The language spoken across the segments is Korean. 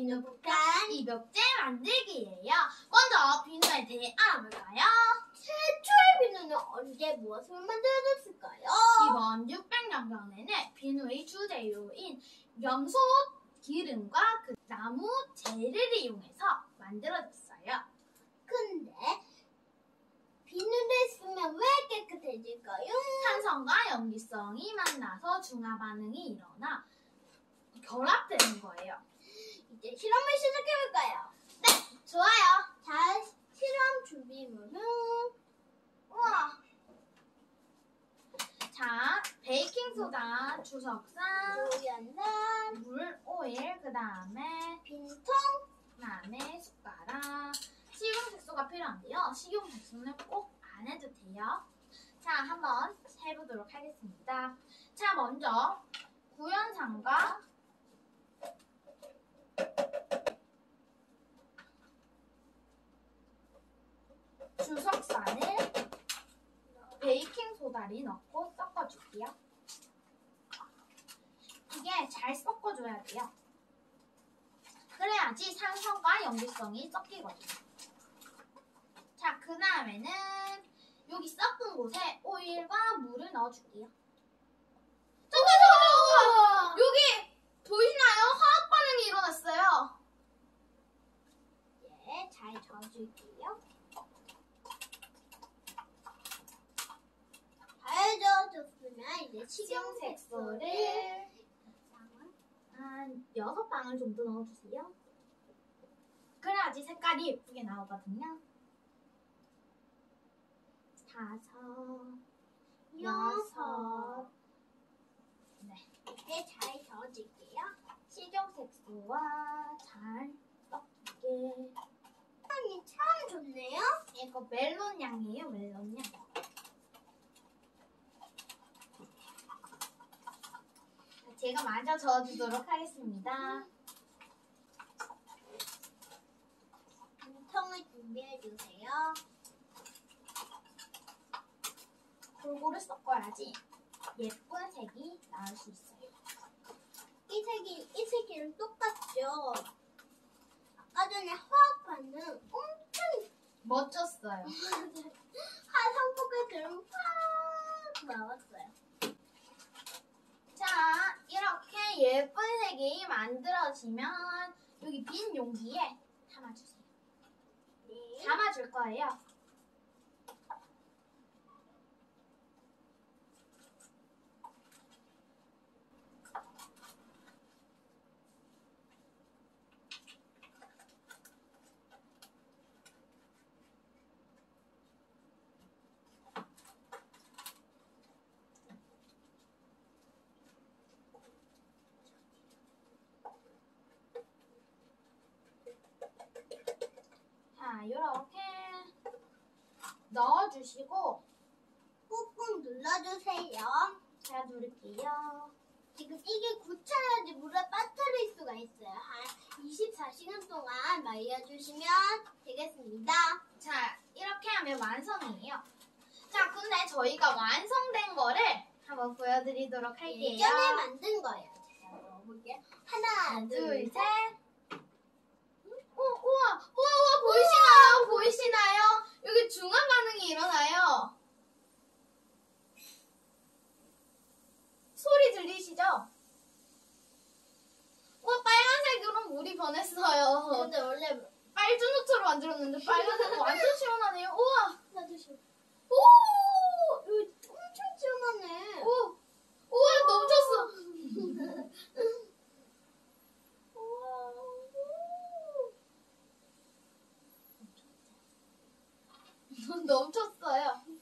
비누 폭탄 입욕제 만들기예요. 먼저 비누에 대해 알아볼까요? 최초의 비누는 언제 무엇을 만들어졌을까요? 기본 600년 전에는 비누의 주재료인 염소 기름과 그 나무 재를 이용해서 만들어졌어요. 근데 비누를 쓰면 왜 깨끗해질까요? 산성과 염기성이 만나서 중화 반응이 일어나 결합되는 거예요. 이제 실험을 시작해볼까요? 네, 좋아요. 자, 실험 준비물은 우와. 자, 베이킹소다, 주석산, 조연산, 물, 오일, 그 다음에 빈통, 그다음에 숟가락, 식용색소가 필요한데요. 식용색소는 꼭 안 해도 돼요. 자, 한번 해보도록 하겠습니다. 자, 먼저 구연산과 주석산을 베이킹소다를 넣고 섞어줄게요. 이게 잘 섞어줘야 돼요. 그래야지 산성과 염기성이 섞이거든요. 자, 그 다음에는 여기 섞은 곳에 오일과 물을 넣어줄게요. 잠깐! 여기 보이나요? 화학 반응이 일어났어요. 예, 잘 저어줄게요. 잘 저어줬으면 이제 식용색소를 한 6방울 정도 넣어주세요. 그래야지 색깔이 예쁘게 나오거든요. 5, 6. 네, 이렇게 잘 저어줄게요. 식용색소와 잘 섞게. 향이 참 좋네요. 이거 멜론 향이에요, 멜론 향. 제가 마저 저어주도록 하겠습니다. 빈통을 준비해주세요. 골고루 섞어야지 예쁜 색이 나올 수 있어요. 이 색이랑 똑같죠? 아까 전에 화학 반응 엄청 멋졌어요. 화성포크처럼 팍 나왔어요. 자, 이렇게 예쁜 색이 만들어지면 여기 빈 용기에 담아주세요. 네. 담아줄 거예요. 자, 이렇게 넣어주시고 꾹꾹 눌러주세요. 잘 누를게요. 지금 이게 굳혀야지 물에 빠뜨릴 수가 있어요. 한 24시간 동안 말려주시면 되겠습니다. 자, 이렇게 하면 완성이에요. 자, 근데 저희가 완성된 거를 한번 보여드리도록 할게요. 예전에 만든 거예요. 제가 넣어볼게요. 하나, 둘, 셋. 우와, 보이시나요? 보이시나요? 여기 중화 반응이 일어나요. 소리 들리시죠? 우와, 빨간색으로 물이 변했어요. 근데 원래 빨주노트로 만들었는데 빨간색 완전 시원하네요. 우와, 놔두시고. 오, 여기 엄청 시원하네. 우와, 넘쳤어. 넘쳤어요.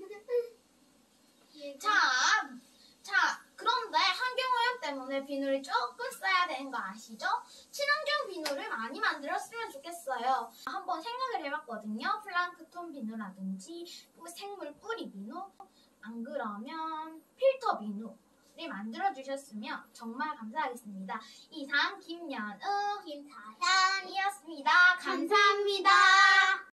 자, 그런데 환경오염 때문에 비누를 조금 써야 되는 거 아시죠? 친환경 비누를 많이 만들었으면 좋겠어요. 한번 생각을 해봤거든요. 플랑크톤 비누라든지 생물 뿌리 비누, 안 그러면 필터 비누를 만들어주셨으면 정말 감사하겠습니다. 이상 김연우, 김다현이었습니다. 감사합니다.